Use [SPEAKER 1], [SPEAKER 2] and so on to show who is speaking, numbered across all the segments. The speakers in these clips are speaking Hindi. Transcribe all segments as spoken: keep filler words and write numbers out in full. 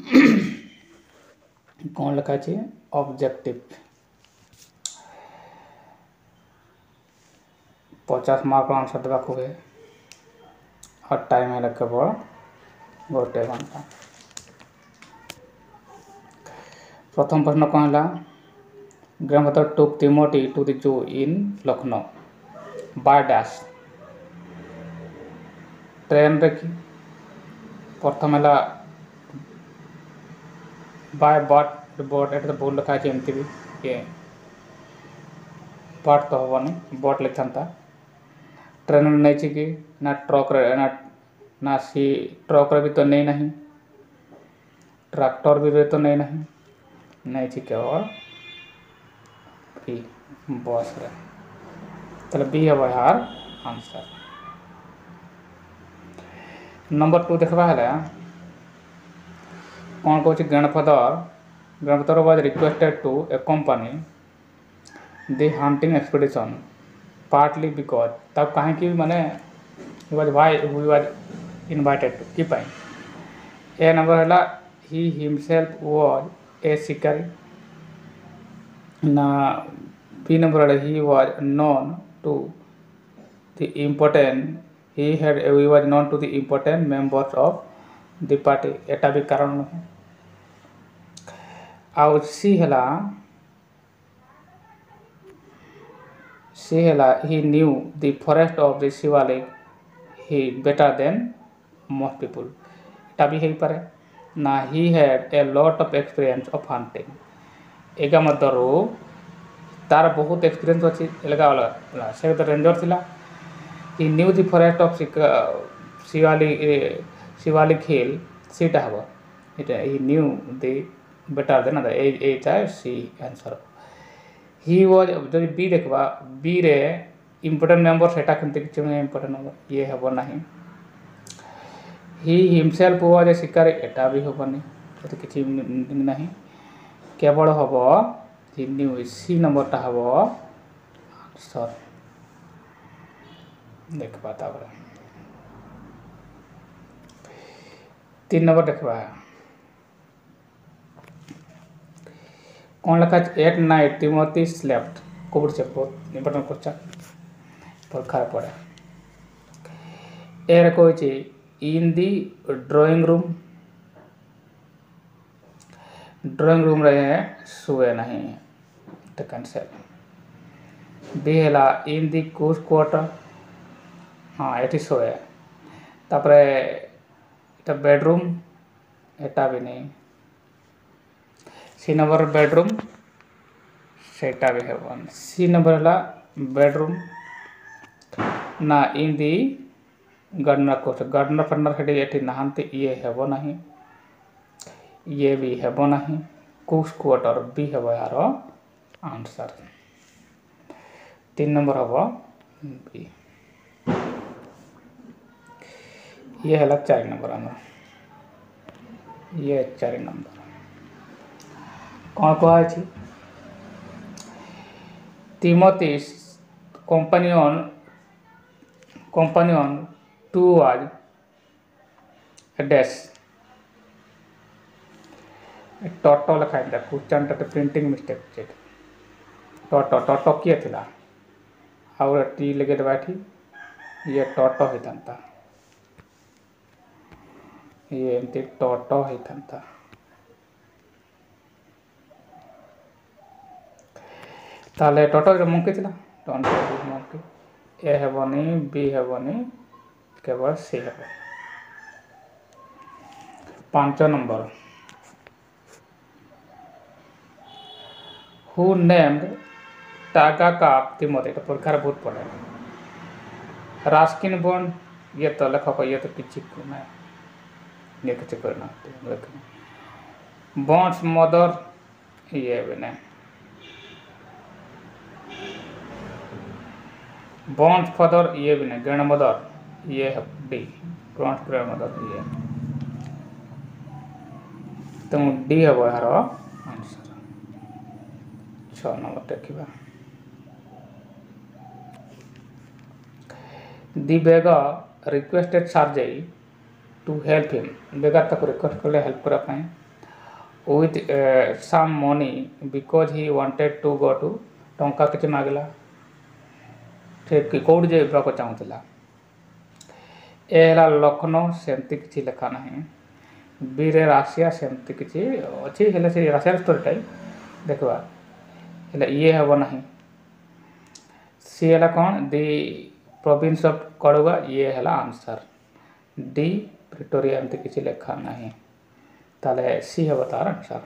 [SPEAKER 1] कौन लिखा है ऑब्जेक्टिव पचास मार्क आंसर देवाक हुए और टाइम है केवल गोटे घंटा। प्रथम प्रश्न कौन है grandfather took Timothy to the zoo in Lucknow by dash train रे कि प्रथम है बाय बट बट एट भूल लिखा है एमती भी ये बट तो हेनी बट लिखा ट्रेन में नहीं कि ना ट्रक रे ना ना सी ट्रक रे भी तो नहीं नहीं ट्रैक्टर भी रे तो नहीं नहीं नहीं थी केवल बी बस रे चलो बी है यार आंसर। नंबर टू देखा है कौन कौन grandfather grandfather was requested to accompany the hunting expedition partly because तब कहीं की माने he was why he was invited to की पाई ए नंबर है ही हिमसेल्फ वाज ए शिकारी ना बी नंबर है he was known to the important he had he was known to the important members of the party एटा भी कारण नहीं आउ सी हला सी हला he knew the forest of the Shivalik he better than most people एटा भी है पर ना he had a lot of experience of hunting एगा मदरो तार बहुत एक्सपीरियंस अछि एलगा वाला से तो रेंजर थिला he knew the forest of Shivalik Shivalik hill सीटा हवा इटा he knew the better than other A एटा सी आंसर he was जब बी देखबा बी रे इंपोर्टेंट मेंबर सेटा किंतु किछ में इंपोर्टेंट नंबर ये हबो नहीं he himself was a शिकारी एटा भी हबो नहीं तो किछ नहीं केवल हबो he knew सी नंबर ता हबो आंसर देख पाता बड़ा तीन नंबर देखवा कौन लिखा at night Timothy slept cupboard से बहुत इंपोर्टेंट क्वेश्चन पर खा पड़े एर कोई ची in the drawing room drawing room रहे सुए नहीं तो कैंसिल बी है इन दी कुछ क्वार्टर हाँ ये सोए तापरे इटा बेडरूम एटा भी नहीं सी नंबर बेडरूम सेटा भी है वन सी नंबर है बेडरूम ना इन दी गार्डनर को गार्डनर फर्नर हेडी एटी नहांते ये है वो नहीं ये भी है वो नहीं कुछ क्वार्टर भी है वो यारो आंसर तीन नंबर है वो बी ये है लग चार नंबर आना ये चार नंबर कौन को है छी Timothy companion companion to was a dash टोटो लिखा है क्वेश्चन टा प्रिंटिंग मिस्टेक छे टोटो टोटो किए थिला और टी लगे बैठी ये टोटो ही था ये एमती टोटो ही था ताले टोटो रे मंकी थिला टोटो मंकी ए हेबनी बी हेबनी केवल सी हेब पांच नंबर हु नेम्ड टागा काप टिमोथी तो परीक्षा बहुत पड़े रास्किन बॉन्ड ये तो लेखक ये तो किसी को नहीं ये कुछ करना बॉन्ड्स मदर ये भी नहीं बॉन्ड्स फादर ये भी नहीं ग्रैंड मदर ये है डी बॉन्ड्स ग्रैंड मदर ये तो डी है वो यार आंसर छह नंबर देखिबा the Bega requested Sarjay to help him Bega तक रिक्वेस्ट कर हेल्प करा पाए with uh, some money because he wanted to go to टंका किसी मागला ठीक कौट जाइबाक चाहूला एला लखनऊ सेमती किसी लेखा ना बीरे राशिया सेमती किसी अच्छी हेले से राशिया स्टोरीटा देखा हेले ये हम ना सी है कौन दी प्रोविंस ऑफ कड़ुआ ये है आंसर डी प्रिटोरिया एमती किसी लेखा ना ताले सी है तार आंसर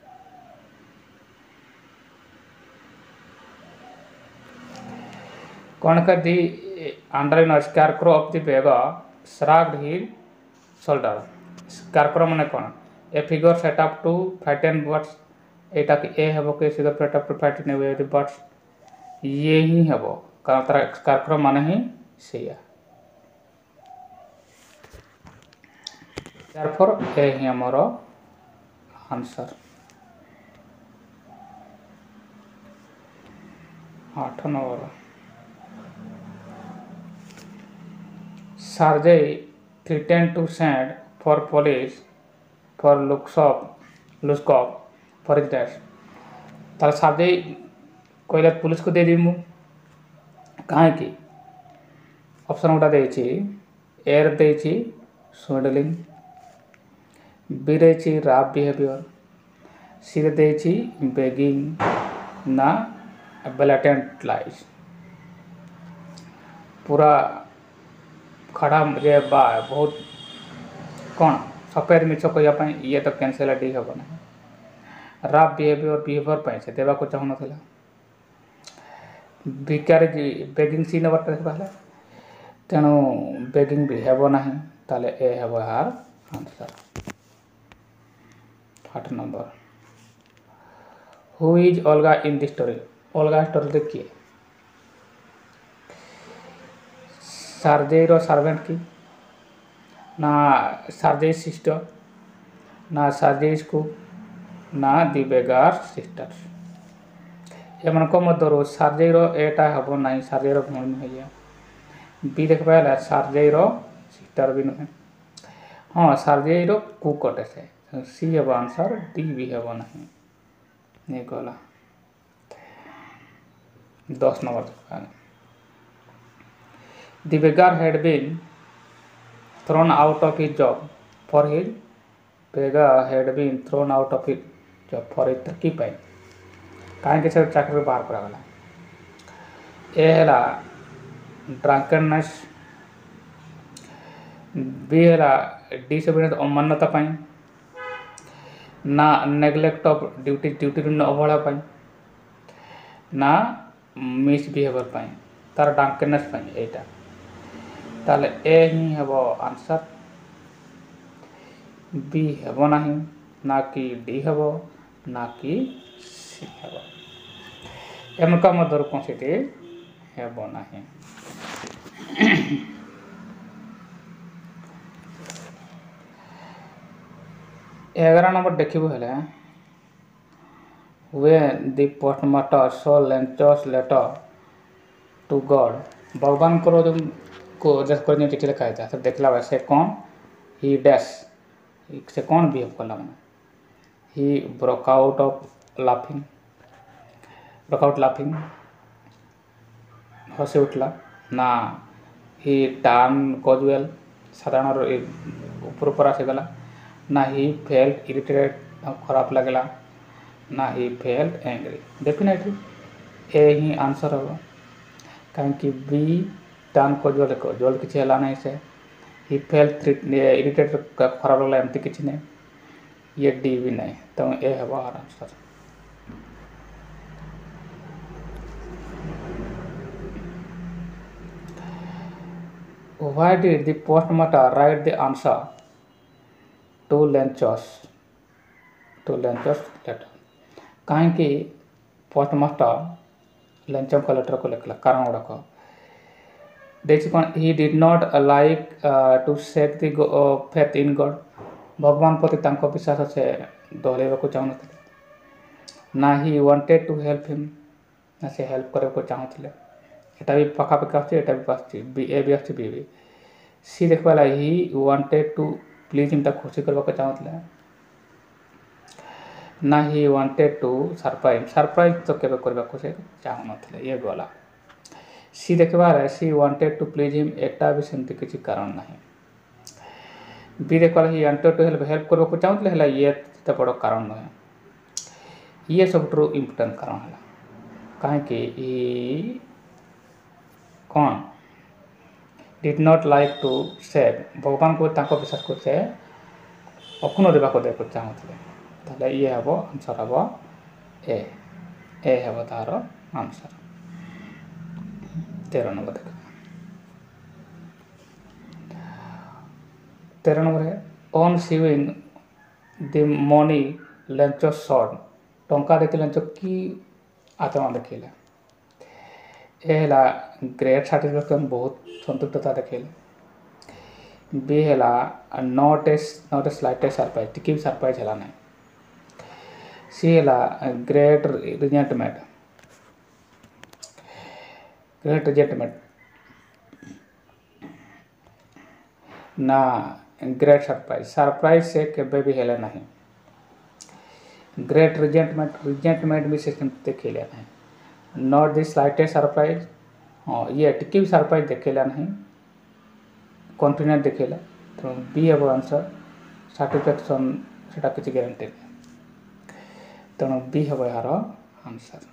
[SPEAKER 1] कौन का the under in scarecrow of the Bega shrugged his shoulder scarecrow माने कौन a figure set up to frighten birds एटा कि ए हेबो के figure set up to frighten away the birds ये ही हेबो कारण तार स्कैरक्रो माने ही सेया therefore ए ही हमरो आंसर आठ number Sarjay threatened to send for police for Luskov Luskov for his death. तार सार्जय कोई पुलिस को दे दी मु कहाँ की ऑप्शन गुटा देछि एयर देछि स्वेडलिंग बी देछि राफ बिहेवियर सी देछि बेगिंग ना ब्लैटेंट लाइज पूरा खड़ा जे बा बहुत कौन सफेद मिछ कहवाई ये तो कैनसल डी हम ना राफ बिहेवियर बिहेवियर पर से देवा को चाहून था बिकार बेगिंग सी नंबर देखा तेणु बेगिंग भी हेब ना ताले ए हेब यार आंसर आठ नंबर हु इज अलगा इन द स्टोरी अलगा स्टोरी देखिए सार्जय रो सर्वेंट की ना सार्जय सिस्टर ना सार्जय स्कूल ना दी बेगार सिस्टर एमन को मध्य सार्जय रो एटा हम ना सार्जय रो भूमि नुहे बी देख पाला सार्जय रो सिस्टर भी नुहे हाँ सार्जय रो कुक अटे से सी हम आंसर डी भी हम ना ये कहला दस नंबर देख The beggar had been thrown out of his job for his beggar had been thrown out of his job for his turkey pie. कहीं के सब चाकरी बाहर करा गला ए हैला ड्रंकननेस बी हैला डिसोबीडियंस अमान्यता पाई ना नेग्लेक्ट ऑफ ड्यूटी ड्यूटी न अवहेला पाई ना मिसबिहेवियर पाई तार ड्रंकननेस पाई एटा ताले ए ही हेबो आंसर बी हेबो नहीं ना कि डी हेबो ना कि सी हेबो एमका मधुर कौनसीटी हेबो नहीं ग्यारह नंबर देखिबो हेले when the postmaster saw Lenchos letter to God भगवान को जो को जैसे कर चिट्ठी लिखा है तो देखला वैसे कौन ही डैश से कौन बिहेव करला मैंने he broke out of laughing broke out laughing हंसी उठला ना ही टर्न कजुअल साधारण ऊपर ऊपर आसीगला ना ही फेल्ट इरिटेटेड खराब लगला ना he felt angry definitely A ही आंसर होगा कहीं बी टर्न कजुअल कजुअल किसी है नहीं से ही फेल्ट इरिटेटेड खराब लगला एमती किसी नहीं ये डी भी नहीं तो ए है बाहर answer Why did the postmaster write the answer to Lenchos to Lenchos letter? कहीं कि पोस्टमास्टर लेंचम का लेटर को लिखला कारण गुड़ाक देखिए कौन he did not like to set the faith in God भगवान प्रति तांको विश्वास से दोहराइबा को चाहूनथिले ना he wanted to help him ना से हेल्प करे को चाहूनथिले एटा भी पाखापाखि आछे एटा भी आछे बी ए भी आछे बी भी सी देखबाला he wanted to please him ता खुशी करबा को चाहूनथिले ना he wanted to surprise surprise तो केबे करबा को से चाहू नथिले ये गला सी देखबार C wanted to please him एटा भी सेमती किछि कारण नाही बी देखबार he wanted to help help करबा को चाहूतले हला ये त बड़ कारण नहे ये सब ट्रू इंपोर्टेंट कारण हला काहे कि ई कौन did not like to save भगवान को ताको विश्वास को से अखुन देबा को देखो चाहूतले ताले ये हबो आंसर हबो ए ए हबो तारो आंसर तेरह नंबर देख तेरह नंबर है on seeing the money lunch short टंका देखि लंच की आत्मा देखिले एला ग्रेट सैटिस्फैक्शन बहुत संतुष्टता देखिले बी हेला not a not a slightest surprise टिकी सरप्राइज हेला नहीं सी हेला ग्रेट रिजेंटमेंट ग्रेट रिजेंटमेंट ना ग्रेट सरप्राइज सरप्राइज से केबे भी हेला नहीं ग्रेट रिजेंटमेंट रिजेंटमेंट भी सिस्टम देखिले नहीं नॉट द स्लाइटेस्ट सरप्राइज हाँ ये टिकी भी सरप्राइज देखिला नहीं कॉन्फिडेंट देखिला तो बी हेबो आंसर सैटिस्फैक्शन सेटा किछि गारंटी तेणु बी हेबो यार answer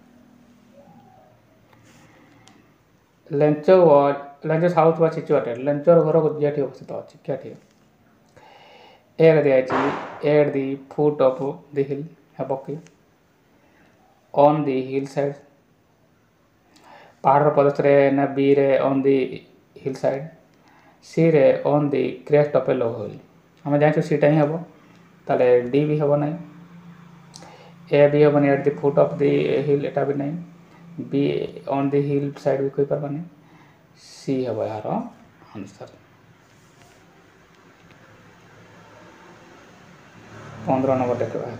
[SPEAKER 1] Lencho Lencho house was situated लेंचोर घर को जेठी अवस्थित अछि केठी एर दिया अछि at the foot of the hill हेबो कि ऑन द हिल साइड पहाड़ पदस रे ना बी रे ऑन द हिल साइड सी रे on the crest of a low hill हम जानि सीटा ही हेबो ताले डी भी हेबो नै ए भी हेबो नै at the foot of the hill एटा भी नै बी ऑन द हिल साइड भी कोई परबा नै सी हेबो यार आंसर पंद्रह नंबर देखबा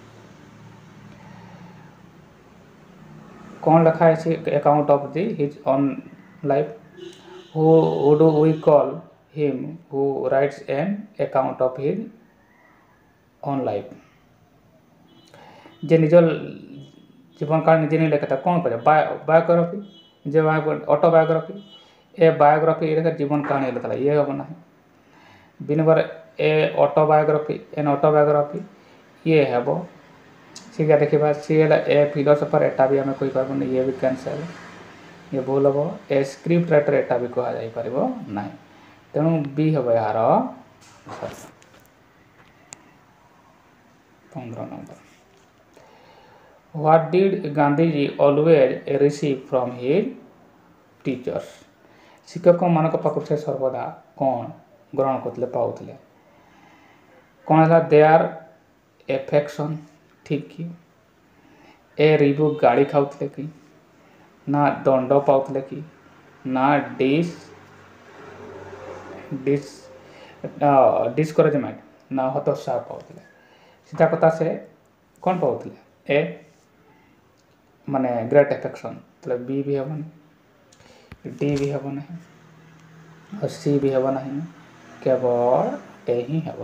[SPEAKER 1] कौन लिखा है account of the his own life who who do we call him who writes an account of his own life जे निज जीवन काल निजे नहीं लिखता कौन करे बायोग्राफी जे ऑटोबायोग्राफी ए बायोग्राफी रे जीवन कहानी लिखला ये हम ना बिन बार ए ऑटोबायोग्राफी एन ऑटोबायोग्राफी ये हेबो ठीक है देखिए सी है ए फिलोसोफर एटा भी हमें कोई पारबो नहीं ये भी कैंसल ये भूल हम ए स्क्रिप्ट राइटर एटा भी कहा जाई पारिबो नहीं तेणु बी हम यार पंद्रह number what did Gandhi ji always receive from his teachers शिक्षक मान पाख से सर्वदा कौन ग्रहण करते पाते कौन है देयर एफेक्शन ठीक कि ए रिबू गाड़ी खाऊले कि ना दंड पाते कि ना डिस डिस डिस्करेजमेंट ना हतोत्साह पाते सीधा कथा से कौन पाते ए माने ग्रेट एफेक्शन तो बी भी हम डी भी हम नहीं और सी भी हम नहीं केवल ए ही हम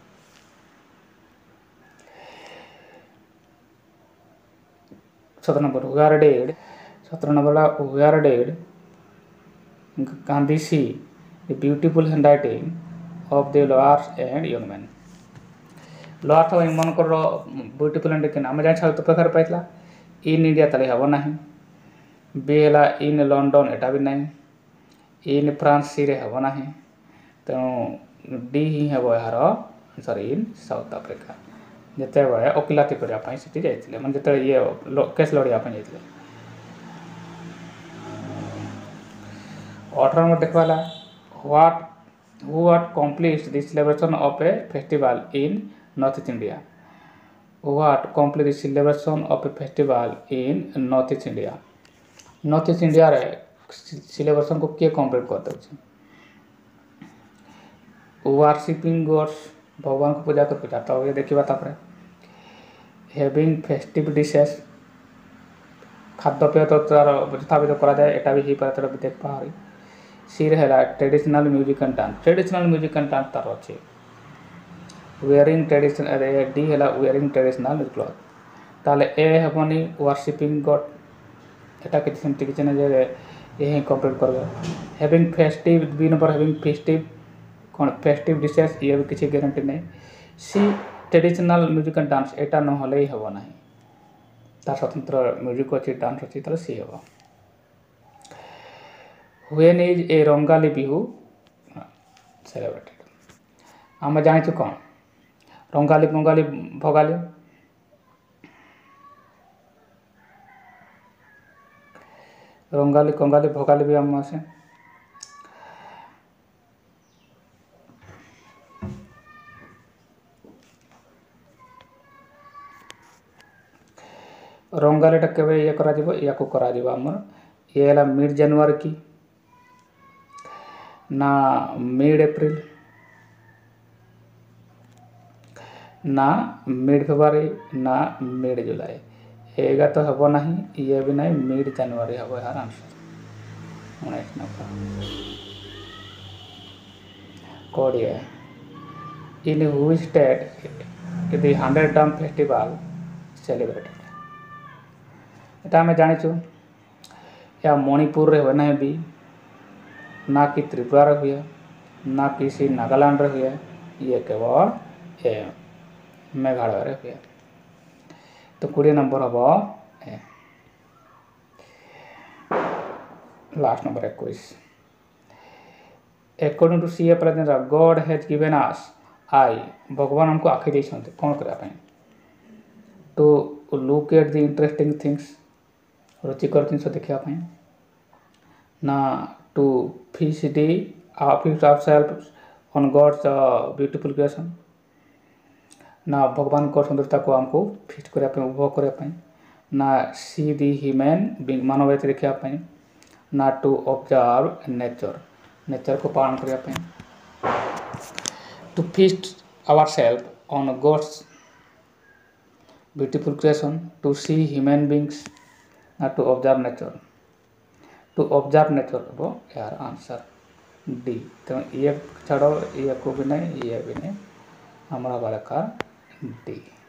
[SPEAKER 1] सत्रह नंबर हुआर डेड सत्रह number what did Gandhi see the beautiful handwriting of the lawyers and young man lawyers और मन कर ब्यूटीफुल हैंड राइटिंग आम जान तो प्रकार पाइला इन इंडिया ताले हम नहीं बी है इन लंडन एटा भी नहीं इन फ्रांस सी रे हम नहीं तेणु डी ही हम यार आंसर इन साउथ आफ्रिका जिते बड़े ओकिलाती करने से जाते मैंने जिते ये केस लड़ापी जाते अठारह नंबर देखा what who what complete the celebration of a festival in north east India what complete the celebration of a festival in north east India north east India रे सेलिब्रेशन को किए कम्प्लीट कर दे वर्शिपिंग गॉड्स भगवान को पूजा कर पूजा तो ये देखा तापर हैविंग फेस्टिव डिशेस खाद्यपेय तो तार यथाविध करा जाए एटा भी पारे तार देख पा सी रहा traditional music and dance traditional music and dance तार अच्छे वेयरिंग ट्रेडिशन डी है वेयरिंग ट्रेडिशनल क्लॉथ ताले ए हेबनी वर्शिपिंग गॉड एटा किछि सेमति किछि ना जे ये कंप्लीट करबे हैविंग फेस्टिव बी नंबर हैविंग फेस्टिव कौन फेस्टिव डिशेस ये भी किसी गारंटी नहीं सी ट्रेडिशनल म्यूजिक एंड डांस एटा न होले ही हेबो नाही तार स्वतंत्र म्यूजिक अछि डांस अछि ताले सी हेबो when is a Rongali Bihu celebrated हम जानि छु कोन रंगाली कंगाली भोगाली रंगाली कंगाली भोगाली भी हम आसे रंगालीटा केबे ये करा जिवो याको करा जिवो हमर ये हला मिड जनवरी की ना मिड अप्रैल ना मिड फरवरी ना मिड जुलाई एगा तो हबो नहीं ये भी नहीं मिड जनवरी हबो यार आंसर उन्नीस नंबर कोडिया in which state the hundred dam festival celebrated एटा हमें जानी छु या मणिपुर रे होना है भी ना कि त्रिपुरा रे हुए ना किसी नागालैंड रे हुए ये केवल ए मेघालय रे हुए तो बीस नंबर हबो ए लास्ट नंबर इक्कीस according to see a present God has given us eye भगवान हमको आंखें दै छथि कोन करा पई to look at the interesting things रुचिकर जिन देखा ना टू फिश डी fix our self on God's beautiful creation ना भगवान को सुंदरता को हमको फिट करने उपभोग करने ना सी दी ह्यूमन बीइंग मानव देखा ना टू ऑब्जर्व नेचर नेचर को पालन करने to feast our self on God's beautiful creation to see human beings ना to observe nature to observe nature वो यार आंसर डी तो ये छोड़ो ये को भी नहीं ये भी नहीं हमारा वाला का डी।